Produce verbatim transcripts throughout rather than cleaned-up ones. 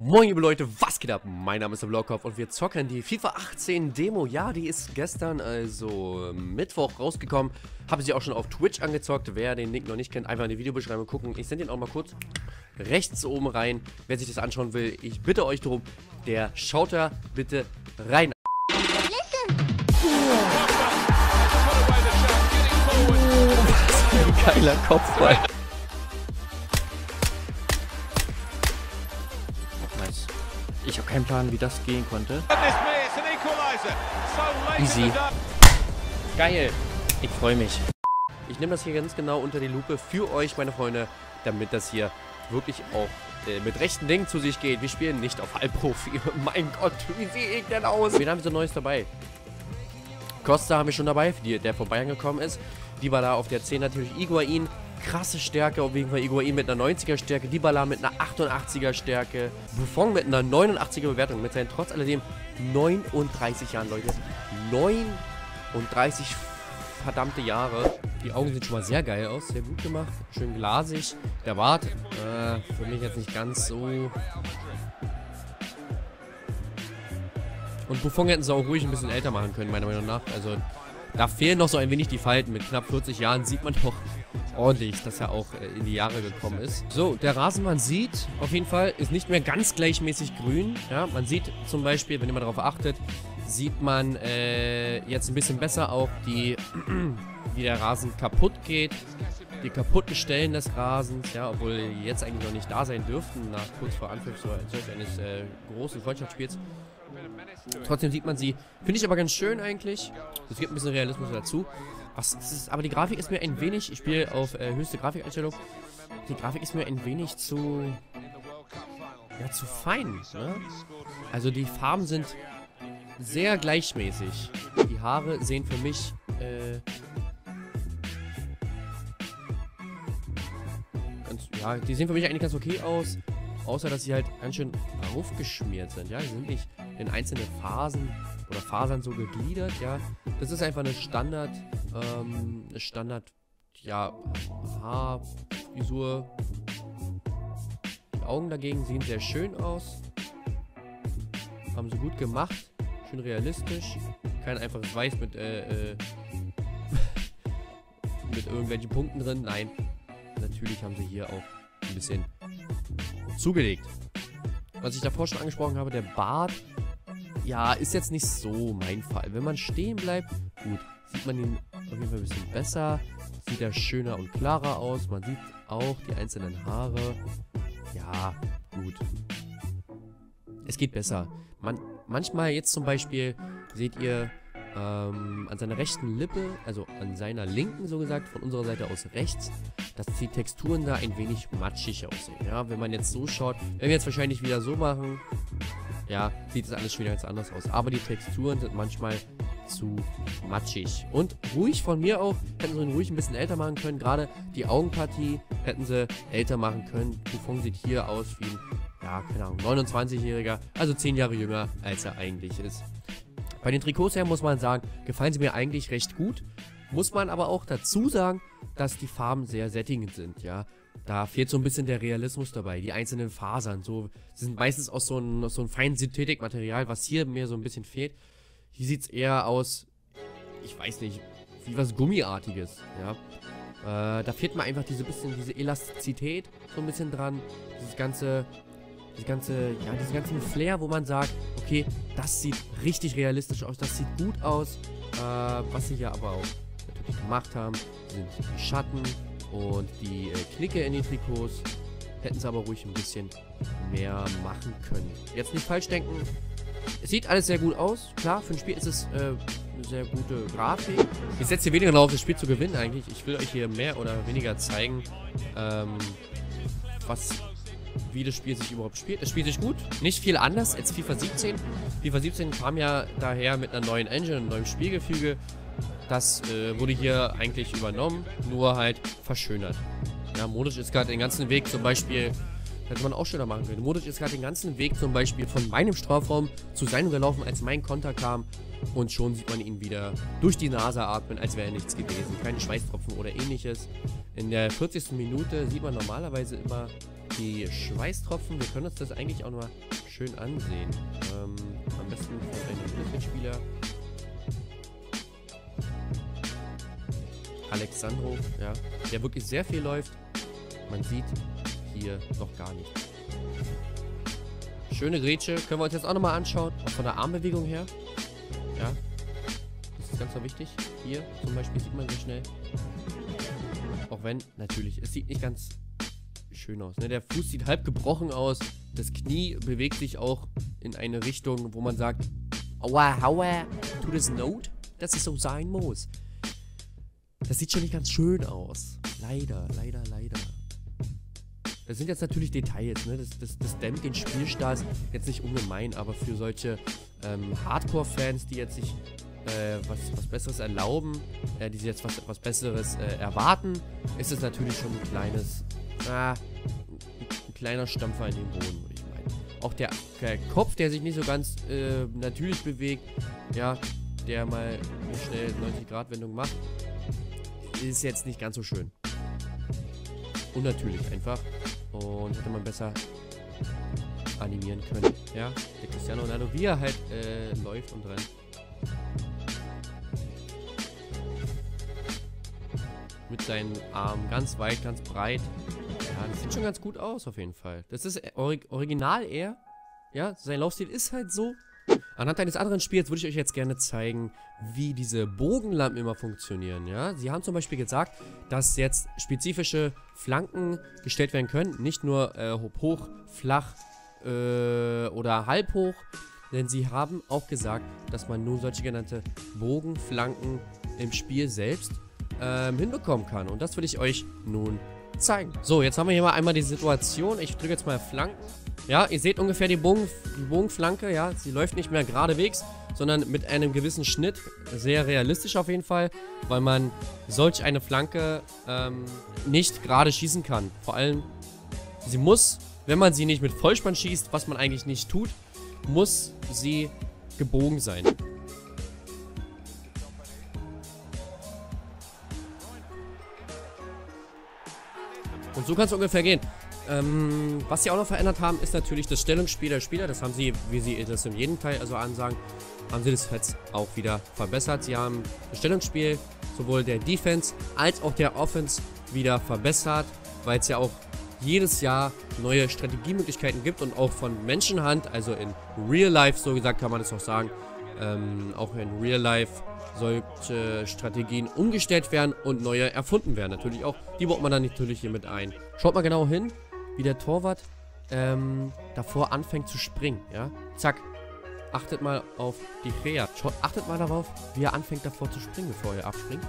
Moin liebe Leute, was geht ab? Mein Name ist der Blaukopf und wir zocken die FIFA achtzehn Demo. Ja, die ist gestern, also Mittwoch rausgekommen. Habe sie auch schon auf Twitch angezockt. Wer den Link noch nicht kennt, einfach in die Videobeschreibung gucken. Ich sende ihn auch mal kurz rechts oben rein. Wer sich das anschauen will, ich bitte euch darum, der schaut da bitte rein. Was ein geiler Kopfball. Ich habe keinen Plan, wie das gehen konnte. Easy. Geil. Ich freue mich. Ich nehme das hier ganz genau unter die Lupe für euch, meine Freunde, damit das hier wirklich auch äh, mit rechten Dingen zu sich geht. Wir spielen nicht auf Halbprofi. Mein Gott, wie sehe ich denn aus? Wen haben wir so Neues dabei? Costa haben wir schon dabei, die, der von Bayern gekommen ist. Die war da auf der zehn natürlich Higuain. Krasse Stärke, auf jeden Fall Higuain mit einer neunziger Stärke, Dybala mit einer achtundachtziger Stärke, Buffon mit einer neunundachtziger Bewertung, mit seinen trotz alledem neununddreißig Jahren, Leute. neununddreißig verdammte Jahre. Die Augen sehen schon mal sehr geil aus, sehr gut gemacht, schön glasig. Der Bart, äh, für mich jetzt nicht ganz so. Und Buffon hätten sie auch ruhig ein bisschen älter machen können, meiner Meinung nach. Also, da fehlen noch so ein wenig die Falten. Mit knapp vierzig Jahren sieht man doch ordentlich, dass er auch äh, in die Jahre gekommen ist. So, der Rasen, man sieht, auf jeden Fall, ist nicht mehr ganz gleichmäßig grün. Ja, man sieht zum Beispiel, wenn ihr mal darauf achtet, sieht man äh, jetzt ein bisschen besser auch, die, wie der Rasen kaputt geht. Die kaputten Stellen des Rasens, ja, obwohl die jetzt eigentlich noch nicht da sein dürften, nach kurz vor Anpfiff so eines äh, großen Freundschaftsspiels. Trotzdem sieht man sie. Finde ich aber ganz schön eigentlich. Es gibt ein bisschen Realismus dazu. Was ist, aber die Grafik ist mir ein wenig, ich spiele auf äh, höchste Grafikeinstellung. Die Grafik ist mir ein wenig zu, ja, zu fein, ne? Also die Farben sind sehr gleichmäßig. Die Haare sehen für mich, äh, ganz, ja, die sehen für mich eigentlich ganz okay aus. Außer, dass sie halt ganz schön aufgeschmiert sind, ja. Die sind nicht in einzelne Phasen oder Fasern so gegliedert, ja. Das ist einfach eine Standard, ähm, eine Standard, ja, Haarfrisur. Die Augen dagegen sehen sehr schön aus. Haben sie gut gemacht. Schön realistisch. Kein einfaches Weiß mit, äh, äh, mit irgendwelchen Punkten drin. Nein. Natürlich haben sie hier auch ein bisschen zugelegt. Was ich davor schon angesprochen habe, der Bart, ja, ist jetzt nicht so mein Fall. Wenn man stehen bleibt, gut, sieht man ihn auf jeden Fall ein bisschen besser, sieht er schöner und klarer aus, man sieht auch die einzelnen Haare, ja, gut. Es geht besser. Man, manchmal jetzt zum Beispiel, seht ihr, ähm, an seiner rechten Lippe, also an seiner linken so gesagt, von unserer Seite aus rechts, dass die Texturen da ein wenig matschig aussehen. Ja, wenn man jetzt so schaut, wenn wir jetzt wahrscheinlich wieder so machen, ja, sieht es alles schon wieder ganz anders aus. Aber die Texturen sind manchmal zu matschig. Und ruhig von mir auch, hätten sie ihn ruhig ein bisschen älter machen können. Gerade die Augenpartie hätten sie älter machen können. Buffon sieht hier aus wie ein, ja, keine Ahnung, neunundzwanzigjähriger, also zehn Jahre jünger, als er eigentlich ist. Bei den Trikots her muss man sagen, gefallen sie mir eigentlich recht gut. Muss man aber auch dazu sagen, dass die Farben sehr sättigend sind, ja. Da fehlt so ein bisschen der Realismus dabei. Die einzelnen Fasern, so, sind meistens aus so einem so ein feinen Synthetikmaterial, was hier mir so ein bisschen fehlt. Hier sieht es eher aus, ich weiß nicht, wie was Gummiartiges, ja. Äh, da fehlt mir einfach diese bisschen, diese Elastizität so ein bisschen dran. Dieses ganze... Das ganze, ja, diesen ganzen Flair, wo man sagt, okay, das sieht richtig realistisch aus, das sieht gut aus. Äh, was sie ja aber auch natürlich gemacht haben, sind die Schatten und die äh, Knicke in den Trikots. Hätten sie aber ruhig ein bisschen mehr machen können. Jetzt nicht falsch denken, es sieht alles sehr gut aus. Klar, für ein Spiel ist es äh, eine sehr gute Grafik. Ich setze hier weniger darauf, das Spiel zu gewinnen eigentlich. Ich will euch hier mehr oder weniger zeigen, ähm, was... wie das Spiel sich überhaupt spielt. Es spielt sich gut, nicht viel anders als FIFA siebzehn. FIFA siebzehn kam ja daher mit einer neuen Engine, einem neuen Spielgefüge. Das äh, wurde hier eigentlich übernommen, nur halt verschönert. Ja, modisch ist gerade den ganzen Weg zum Beispiel Hätte man auch schöner machen können. Modric ist gerade den ganzen Weg zum Beispiel von meinem Strafraum zu seinem gelaufen, als mein Konter kam. Und schon sieht man ihn wieder durch die Nase atmen, als wäre nichts gewesen. Keine Schweißtropfen oder ähnliches. In der vierzigsten Minute sieht man normalerweise immer die Schweißtropfen. Wir können uns das eigentlich auch mal schön ansehen. Ähm, am besten von einem Mitspieler. Alexandro, ja, der wirklich sehr viel läuft. Man sieht hier noch gar nicht. Schöne Grätsche. Können wir uns jetzt auch nochmal anschauen. Auch von der Armbewegung her. Ja. Das ist ganz so wichtig. Hier zum Beispiel sieht man so schnell. Auch wenn, natürlich, es sieht nicht ganz schön aus. Ne? Der Fuß sieht halb gebrochen aus. Das Knie bewegt sich auch in eine Richtung, wo man sagt, aua, aua, tut es not, dass es so sein muss. Das sieht schon nicht ganz schön aus. Leider, leider, leider. Das sind jetzt natürlich Details, ne? Das, das, das dämmt den Spielspaß jetzt nicht ungemein, aber für solche ähm, Hardcore-Fans, die jetzt sich äh, was, was Besseres erlauben, äh, die sich jetzt was, was Besseres äh, erwarten, ist es natürlich schon ein kleines, ah, ein kleiner Stampfer in den Boden, würde ich meinen. Auch der, der Kopf, der sich nicht so ganz äh, natürlich bewegt, ja, der mal eine schnell neunzig Grad Wendung macht, ist jetzt nicht ganz so schön. Unnatürlich einfach. Und hätte man besser animieren können. Ja, der Cristiano Ronaldo, wie er halt äh, läuft und rennt. Mit seinen Armen ganz weit, ganz breit. Ja, das sieht schon ganz gut aus auf jeden Fall. Das ist ori original eher. Ja, sein Laufstil ist halt so. Anhand eines anderen Spiels würde ich euch jetzt gerne zeigen, wie diese Bogenlampen immer funktionieren, ja. Sie haben zum Beispiel gesagt, dass jetzt spezifische Flanken gestellt werden können, nicht nur äh, hoch, flach äh, oder halb hoch, denn sie haben auch gesagt, dass man nun solche genannte Bogenflanken im Spiel selbst ähm, hinbekommen kann. Und das würde ich euch nun zeigen. So, jetzt haben wir hier mal einmal die Situation. Ich drücke jetzt mal Flanken. Ja, ihr seht ungefähr die, Bogen, die Bogenflanke, ja, sie läuft nicht mehr geradewegs, sondern mit einem gewissen Schnitt, sehr realistisch auf jeden Fall, weil man solch eine Flanke ähm, nicht gerade schießen kann. Vor allem, sie muss, wenn man sie nicht mit Vollspann schießt, was man eigentlich nicht tut, muss sie gebogen sein. Und so kann es ungefähr gehen. Ähm, was sie auch noch verändert haben, ist natürlich das Stellungsspiel der Spieler. Das haben sie, wie sie das in jedem Teil also ansagen, haben sie das jetzt auch wieder verbessert. Sie haben das Stellungsspiel sowohl der Defense als auch der Offense wieder verbessert, weil es ja auch jedes Jahr neue Strategiemöglichkeiten gibt und auch von Menschenhand, also in Real Life, so gesagt kann man das auch sagen, ähm, auch in Real Life solche Strategien umgestellt werden und neue erfunden werden. Natürlich auch, die baut man dann natürlich hier mit ein. Schaut mal genau hin, wie der Torwart ähm, davor anfängt zu springen, ja. Zack. Achtet mal auf die Gea. Schaut, achtet mal darauf, wie er anfängt davor zu springen, bevor er abspringt.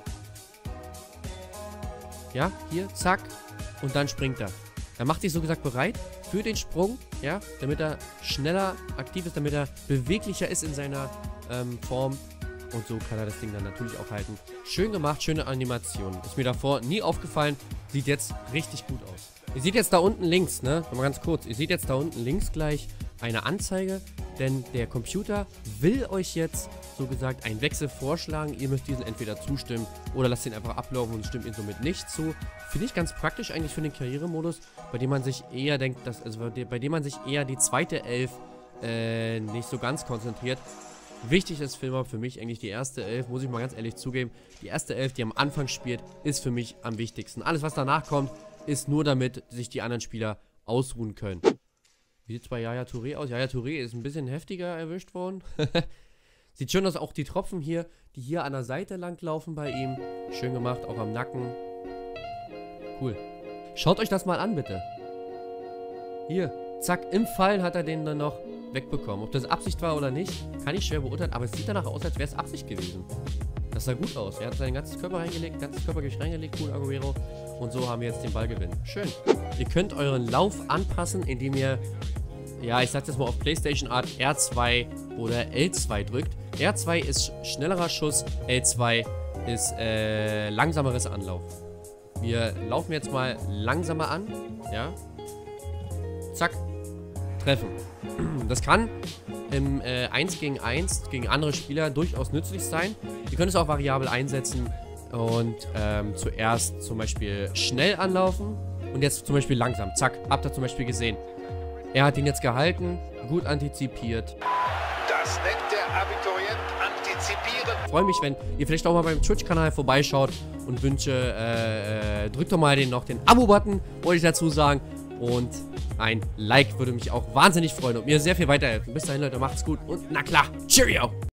Ja, hier, zack. Und dann springt er. Er macht sich so gesagt bereit für den Sprung, ja, damit er schneller aktiv ist, damit er beweglicher ist in seiner ähm, Form. Und so kann er das Ding dann natürlich auch halten. Schön gemacht, schöne Animation. Ist mir davor nie aufgefallen. Sieht jetzt richtig gut aus. Ihr seht jetzt da unten links, ne? Mal ganz kurz. Ihr seht jetzt da unten links gleich eine Anzeige. Denn der Computer will euch jetzt, so gesagt, einen Wechsel vorschlagen. Ihr müsst diesen entweder zustimmen oder lasst ihn einfach ablaufen und stimmt ihn somit nicht zu. Finde ich ganz praktisch eigentlich für den Karrieremodus, bei dem man sich eher denkt, dass, also bei dem man sich eher die zweite Elf äh, nicht so ganz konzentriert. Wichtig ist für mich eigentlich die erste Elf, muss ich mal ganz ehrlich zugeben. Die erste Elf, die am Anfang spielt, ist für mich am wichtigsten. Alles, was danach kommt, ist nur damit sich die anderen Spieler ausruhen können. Wie sieht es bei Yaya Touré aus? Yaya Touré ist ein bisschen heftiger erwischt worden. Sieht schön aus, auch die Tropfen hier, die hier an der Seite lang laufen bei ihm. Schön gemacht, auch am Nacken. Cool. Schaut euch das mal an, bitte. Hier, zack, im Fallen hat er den dann noch wegbekommen. Ob das Absicht war oder nicht, kann ich schwer beurteilen, aber es sieht danach aus, als wäre es Absicht gewesen. Das sah gut aus. Er hat sein ganzes Körper reingelegt, ganzes Körpergewicht reingelegt, cool, Aguero. Und so haben wir jetzt den Ballgewinn. Schön. Ihr könnt euren Lauf anpassen, indem ihr, ja, ich sag's jetzt mal auf PlayStation Art, R zwei oder L zwei drückt. R zwei ist schnellerer Schuss, L zwei ist äh, langsameres Anlauf. Wir laufen jetzt mal langsamer an, ja. Zack. Treffen. Das kann im äh, eins gegen eins gegen andere Spieler durchaus nützlich sein. Ihr könnt es auch variabel einsetzen und ähm, zuerst zum Beispiel schnell anlaufen und jetzt zum Beispiel langsam. Zack, habt ihr zum Beispiel gesehen. Er hat ihn jetzt gehalten, gut antizipiert. Das nennt der Abiturient antizipieren. Ich freue mich, wenn ihr vielleicht auch mal beim Twitch-Kanal vorbeischaut und wünsche, äh, äh, drückt doch mal den, noch den Abo-Button, wollte ich dazu sagen. Und ein Like würde mich auch wahnsinnig freuen und mir sehr viel weiterhelfen. Bis dahin, Leute, macht's gut und na klar, Cheerio!